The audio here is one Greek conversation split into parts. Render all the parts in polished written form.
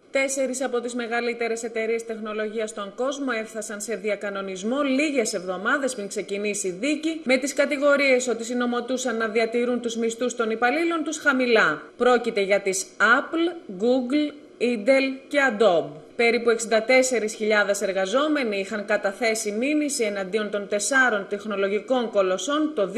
4 από τις μεγαλύτερες εταιρείες τεχνολογίας στον κόσμο έφτασαν σε διακανονισμό λίγες εβδομάδες πριν ξεκινήσει η δίκη, με τις κατηγορίες ότι συνομωτούσαν να διατηρούν τους μισθούς των υπαλλήλων τους χαμηλά. Πρόκειται για τις Apple, Google, Intel και Adobe. Περίπου 64.000 εργαζόμενοι είχαν καταθέσει μήνυση εναντίον των 4 τεχνολογικών κολοσσών το 2011,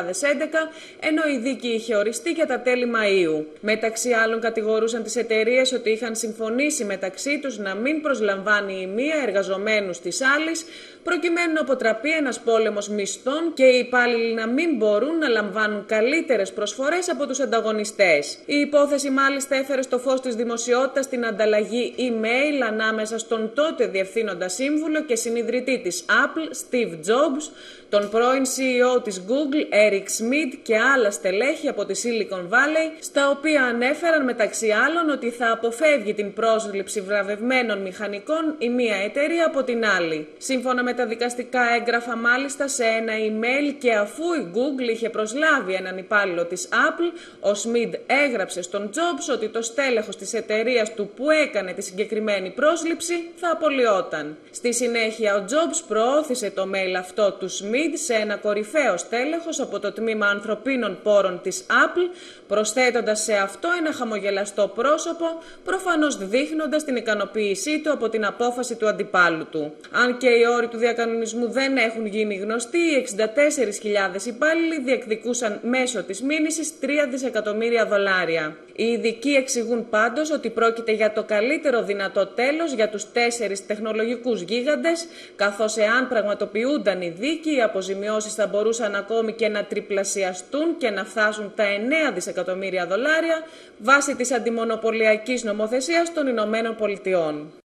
ενώ η δίκη είχε οριστεί για τα τέλη Μαΐου. Μεταξύ άλλων, κατηγορούσαν τις εταιρείες ότι είχαν συμφωνήσει μεταξύ τους να μην προσλαμβάνει η μία εργαζομένους της άλλης, προκειμένου να αποτραπεί ένας πόλεμος μισθών και οι υπάλληλοι να μην μπορούν να λαμβάνουν καλύτερες προσφορές από τους ανταγωνιστές. Η υπόθεση μάλιστα έφερε στο φως της δημοσιότητας την ανταλλαγή email ανάμεσα στον τότε διευθύνοντα σύμβουλο και συνιδρυτή της Apple, Steve Jobs, τον πρώην CEO της Google, Eric Schmidt και άλλα στελέχη από τη Silicon Valley, στα οποία ανέφεραν μεταξύ άλλων ότι θα αποφεύγει την πρόσληψη βραβευμένων μηχανικών η μία εταιρεία από την άλλη. Σύμφωνα με τα δικαστικά έγγραφα, μάλιστα, σε ένα email και αφού η Google είχε προσλάβει έναν υπάλληλο της Apple, ο Schmidt έγραψε στον Jobs ότι το στέλεχος της εταιρείας του που έκανε τη συγκεκριμένη πρόσληψη θα απολυόταν. Στη συνέχεια, ο Jobs προώθησε το mail αυτό του Schmidt σε ένα κορυφαίο στέλεχος από το τμήμα ανθρωπίνων πόρων της Apple, προσθέτοντας σε αυτό ένα χαμογελαστό πρόσωπο, προφανώς δείχνοντας την ικανοποίησή του από την απόφαση του αντιπάλου του. Αν και οι όροι του διακανονισμού δεν έχουν γίνει γνωστοί, οι 64.000 υπάλληλοι διεκδικούσαν μέσω της μήνυσης $3 δισεκατομμύρια. Οι ειδικοί εξηγούν πάντως ότι πρόκειται για το καλύτερο δυνατό τέλος για τους 4 τεχνολογικούς γίγαντες, καθώς εάν πραγματοποιούνταν οι δίκοι, οι αποζημιώσεις θα μπορούσαν ακόμη και να τριπλασιαστούν και να φτάσουν τα $9 δισεκατομμύρια βάσει της αντιμονοπολιακής νομοθεσίας των Ηνωμένων Πολιτειών.